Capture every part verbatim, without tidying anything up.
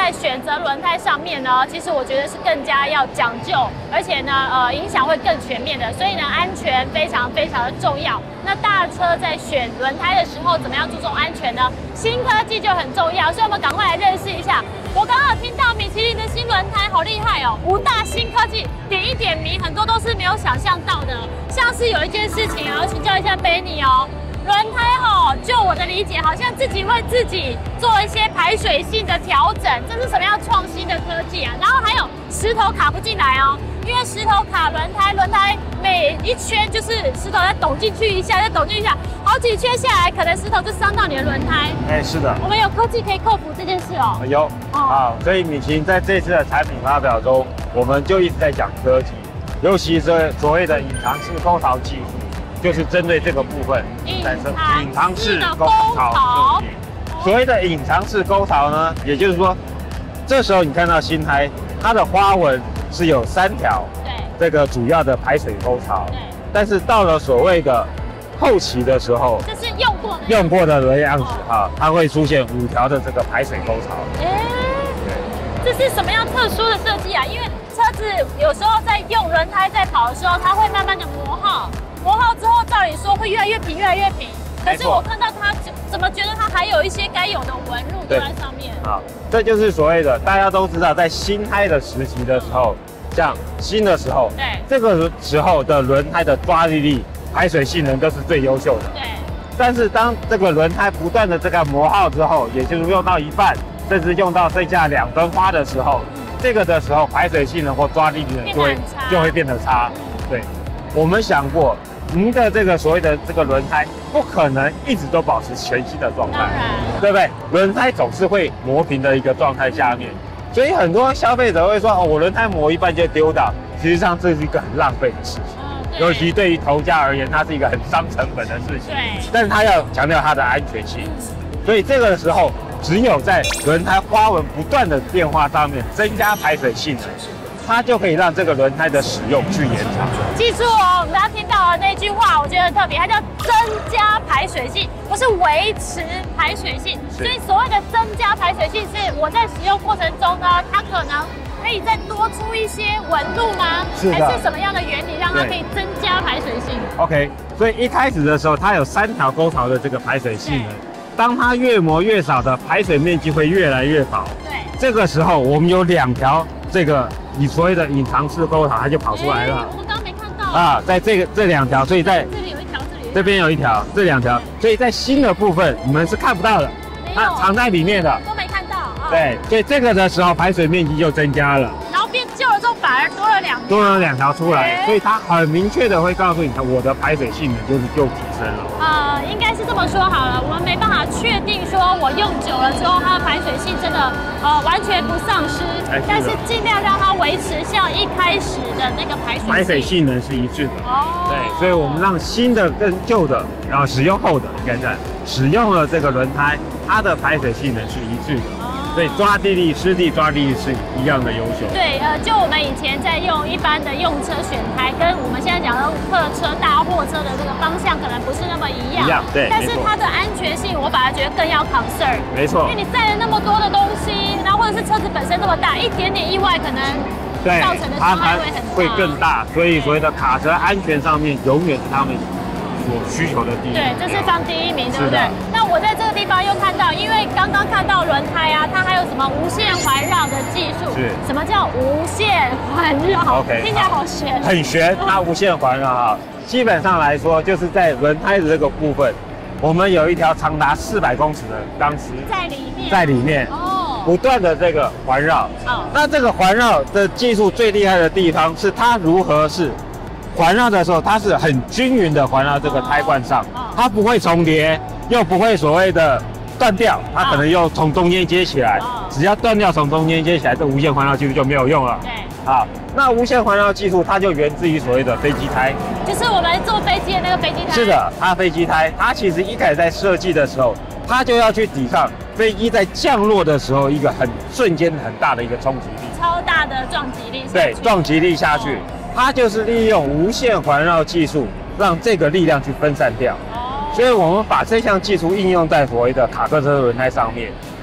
在选择轮胎上面呢，其实我觉得是更加要讲究，而且呢，呃，影响会更全面的。所以呢，安全非常非常的重要。那大车在选轮胎的时候，怎么样注重安全呢？新科技就很重要，所以我们赶快来认识一下。我刚刚有听到米其林的新轮胎好厉害哦，五大新科技点一点名，很多都是没有想象到的。像是有一件事情啊，要请教一下 Benny 哦。轮胎哈、哦，就我的理解，好像自己会自己做一些排水性的调整，这是什么样创新的科技啊？然后还有石头卡不进来哦，因为石头卡轮胎，轮胎每一圈就是石头再抖进去一下，再抖进去一下，好几圈下来，可能石头就伤到你的轮胎。 哎，是的， 我们有科技可以克服这件事哦。 有啊、哦，所以米其林在这次的产品发表中，我们就一直在讲科技，尤其是所谓的隐藏式沟槽技术。就是针对这个部分产生隐藏式沟槽设计。所谓的隐藏式沟槽呢，也就是说，这时候你看到新胎，它的花纹是有三条，对，这个主要的排水沟槽。对。但是到了所谓的后期的时候，这是用过的用过的轮样子哈，它会出现五条的这个排水沟槽。哎， 这是什么样特殊的设计啊？因为车子有时候在用轮胎在跑的时候，它会慢慢的磨耗。磨耗之后，照理说会越来越平，越来越平。可是我看到它，怎么觉得它还有一些该有的纹路都在上面？好， 这就是所谓的大家都知道，在新胎的时期的时候，像新的时候，对，这个时候的轮胎的抓地力、排水性能都是最优秀的。对。但是当这个轮胎不断的这个磨耗之后，也就是用到一半，甚至用到剩下两分花的时候，这个的时候排水性能或抓地力就会就会变得差。对，我们想过。您的这个所谓的这个轮胎不可能一直都保持全新的状态，对不对？轮胎总是会磨平的一个状态下面，所以很多消费者会说：“哦，我轮胎磨一半就丢掉。”实际上这是一个很浪费的事情，嗯、尤其对于头家而言，它是一个很伤成本的事情。对，但是它要强调它的安全性，所以这个时候只有在轮胎花纹不断的变化上面增加排水性能。它就可以让这个轮胎的使用去延长。 记住哦，我们大家听到的那句话，我觉得很特别，它叫增加排水性，不是维持排水性。所以所谓的增加排水性，是我在使用过程中呢，它可能可以再多出一些纹路吗？是还是什么样的原理让它可以增加排水性 ？OK， 所以一开始的时候，它有三条沟槽的这个排水性能。当它越磨越少的排水面积会越来越薄。对。这个时候我们有两条这个。你所谓的隐藏式沟槽，它就跑出来了。 我刚刚没看到啊，在这个这两条，所以在这里有一条，这里这边有一条，这两条，所以在新的部分你们是看不到的，它藏在里面的， 都没看到啊。 对，所以这个的时候排水面积就增加了， 然后变旧了之后反而多了两条， 多了两条出来，所以它很明确的会告诉你，我的排水性能就是就提升了。 呃，应该是这么说好了，我们没办法确定说我用久了之后它的排水性真的呃完全不丧失，但是尽量让它维持像一开始的那个排水排水性能是一致的。哦，对，所以我们让新的跟旧的，然后使用后的应该在使用了这个轮胎，它的排水性能是一致的。所以抓地力、湿地抓地力是一样的优秀。 对，呃，就我们以前在用一般的用车选胎，跟我们现在讲的客车、大货车的这个方向可能不是那么一样。一样，对。但是它的安全性，我反而觉得更要 concern。 没错。 因为你载了那么多的东西，然后或者是车子本身那么大，一点点意外可能造成的伤害会很大。 会更大，所以所谓的卡车安全上面，永远是他们所需求的第一。 对，这是放第一名，对不对？那我在这个地方又看到，因为刚刚看到轮胎啊，它还有什么无限环绕的技术？是。什么叫无限环绕 ？OK， 听起来好悬。 很悬，它无限环绕啊，基本上来说，就是在轮胎的这个部分，我们有一条长达四百公尺的钢丝在里面， 在里面哦，不断的这个环绕。哦。那这个环绕的技术最厉害的地方是它如何是。环绕的时候，它是很均匀的环绕这个胎冠上，它不会重叠，又不会所谓的断掉，它可能又从中间接起来。只要断掉从中间接起来，这无线环绕技术就没有用了。对，好，那无线环绕技术它就源自于所谓的飞机胎， 就是我们坐飞机的那个飞机胎。 是的，它飞机胎，它其实一开始在设计的时候，它就要去抵抗飞机在降落的时候一个很瞬间很大的一个冲击力， 超大的撞击力。 对，撞击力下去。它就是利用无线环绕技术，让这个力量去分散掉。哦，所以我们把这项技术应用在所谓的卡车车轮胎上面，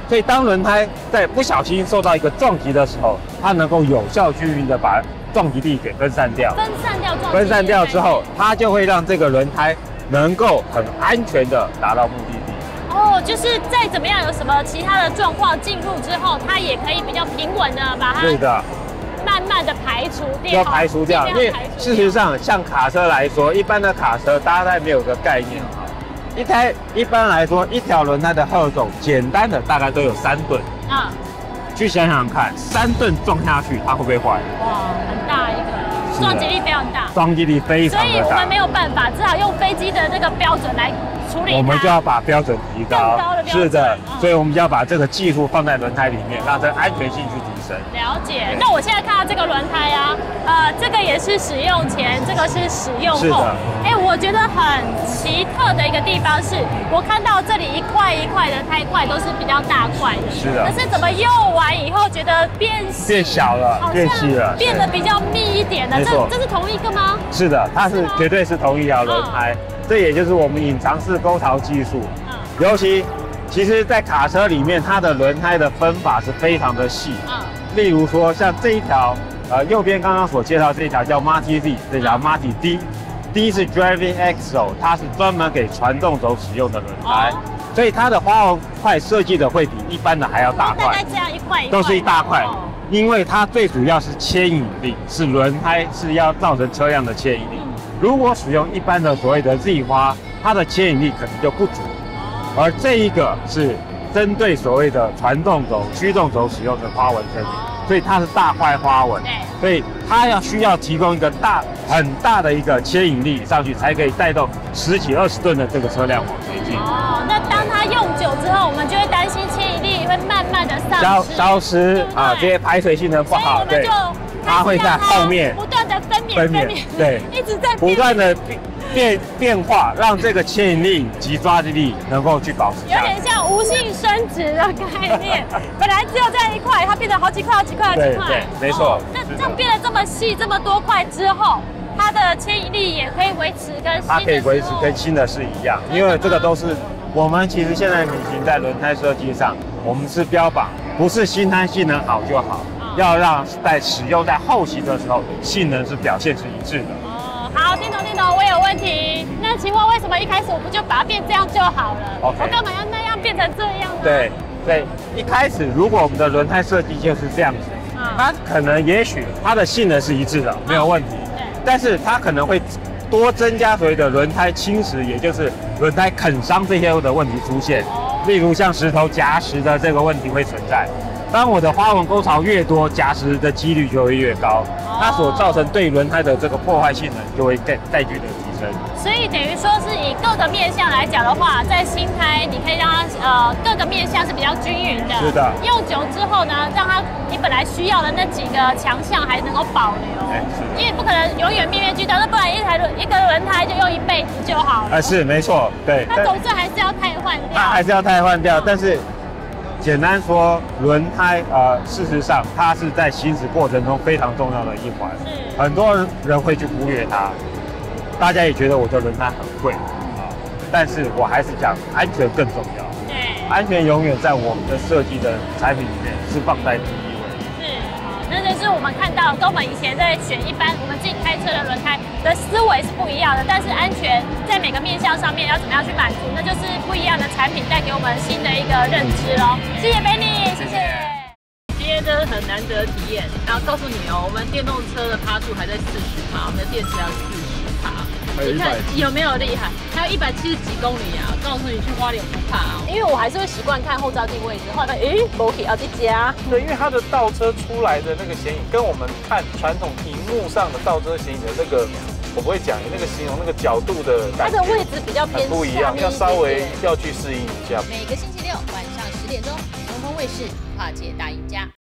所以当轮胎在不小心受到一个撞击的时候，它能够有效均匀的把撞击力给分散掉。 分散掉撞击。 分散掉之后，它就会让这个轮胎能够很安全的达到目的地。 哦，就是再怎么样有什么其他的状况进入之后，它也可以比较平稳的把它。对的。慢慢的排除掉。 要排除掉，因为事实上，像卡车来说，一般的卡车大概没有个概念哈。一台一般来说，一条轮胎的荷重，简单的大概都有三吨。啊。去想想看，三吨撞下去，它会不会坏？ 哇，很大一个，撞击力非常大。 撞击力非常的大。 所以我们没有办法，只好用飞机的这个标准来处理它。 我们就要把标准提高。 更高的标准。 是的，所以我们就要把这个技术放在轮胎里面，让这个安全性去提升。 了解。那我现在看到这个轮胎啊，呃，这个也是使用前，这个是使用后。是的。哎，我觉得很奇特的一个地方是，我看到这里一块一块的胎块都是比较大块的。 是的。 可是怎么用完以后觉得变变小了，变细了， 变得比较密一点的。 没错。 这是同一个吗？ 是的，它是绝对是同一条轮胎。这也就是我们隐藏式沟槽技术。嗯。尤其，其实，在卡车里面，它的轮胎的分法是非常的细。嗯。例如说，像这一条，呃，右边刚刚所介绍这一条叫 Marty Z， 这条 Marty D，D 是 Driving Axle， 它是专门给传动轴使用的轮胎，哦、所以它的花纹块设计的会比一般的还要大块。 大概这样一块一块。 都是一大块，哦、因为它最主要是牵引力，是轮胎是要造成车辆的牵引力。嗯、如果使用一般的所谓的 Z 花，它的牵引力可能就不足，哦、而这一个是针对所谓的传动轴、驱动轴使用的花纹设计。所以它是大块花纹，所以它要需要提供一个大很大的一个牵引力上去，才可以带动十几二十吨的这个车辆往前进。 哦，那当它用久之后，我们就会担心牵引力会慢慢的丧失， 消失啊，这些排水性能不好， 对， 它会在后面不断的分娩分娩， 对， 一直在不断的变变化，让这个牵引力及抓地力能够去保持。 有点像无性生殖的概念，本来只有这样一块，它变成好几块、好几块、好几块。 对，没错。 那这样变得这么细、这么多块之后，它的牵引力也可以维持跟新的。 它可以维持跟新的是一样，因为这个都是我们其实现在米其林在轮胎设计上，我们是标榜不是新胎性能好就好，要让在使用在后期的时候，性能是表现是一致的。 好，听懂听懂，我有问题。那请问为什么一开始我不就把它变这样就好了？ Okay. 我干嘛要那样变成这样呢？ 对对，一开始如果我们的轮胎设计就是这样子，嗯、它可能也许它的性能是一致的，没有问题。对、嗯。但是它可能会多增加所谓的轮胎侵蚀，也就是轮胎啃伤这些的问题出现。哦、例如像石头夹实的这个问题会存在。当我的花纹沟槽越多，夹实的几率就会越高，它所造成对轮胎的这个破坏性能就会更再剧的提升。 所以等于说是以各个面向来讲的话，在新胎你可以让它呃各个面向是比较均匀的。是的。用久之后呢，让它你本来需要的那几个强项还能够保留。哎，是。因为不可能永远面面俱到，那不然一台轮一个轮胎就用一辈子就好了。 啊，是没错，对。 它总是还是要汰换掉。 它还是要汰换掉，但是。简单说，轮胎呃，事实上它是在行驶过程中非常重要的一环，很多人会去忽略它。大家也觉得我的轮胎很贵啊，但是我还是讲安全更重要。对，安全永远在我们的设计的产品里面是放在第一位。 是，那就是我们看到跟我们以前在选一般我们自己开车的轮胎的思维是不一样的，但是安全在每个面向上面要怎么样去满足，那就是不一样的产品带给我们新的一个认知咯。谢谢 Benny， 谢谢。 今天真的很难得的体验，然后告诉你哦，我们电动车的趴数还在四十趴，我们的电池还有四十趴，你看有没有厉害？还有一百七十几公里啊！告诉你去花莲不怕哦， 因为我还是会习惯看后照镜位置，后来诶，没去，要去加。 对，因为它的倒车出来的那个显影，跟我们看传统荧幕上的倒车显影的那个，我不会讲那个形容那个角度的感觉， 它的位置比较偏不一样，要稍微要去适应一下。 每个星期六晚上十点钟，东风卫视跨界大赢家。